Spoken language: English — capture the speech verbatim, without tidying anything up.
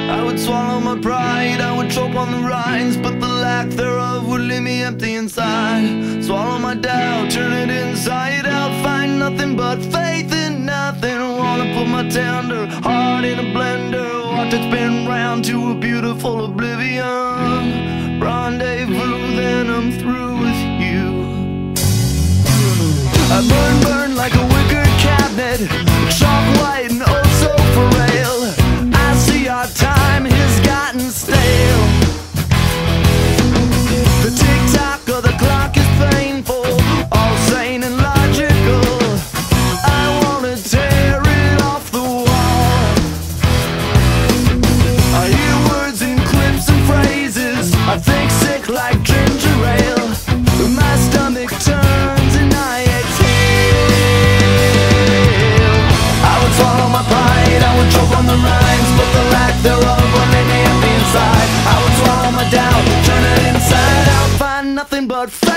I would swallow my pride, I would choke on the rinds, but the lack thereof would leave me empty inside. Swallow my doubt, turn it inside out, find nothing but faith in nothing. Wanna put my tender heart in a blender, watch it spin round to a beautiful oblivion. Rendezvous, then I'm through with you. I burn, burn like a wicker cabinet, chalk white and oh so frail. I see our time has gotten stale. The tick-tock of the clock is painful, all sane and logical. I wanna tear it off the wall. I hear words and clips and phrases, I think sick like ginger ale. My stomach turns and I exhale. I would swallow my pride, I would choke on the rhymes, but the lack thereof would leave me empty inside. I would swallow my doubt, turn it inside out, find nothing but faith.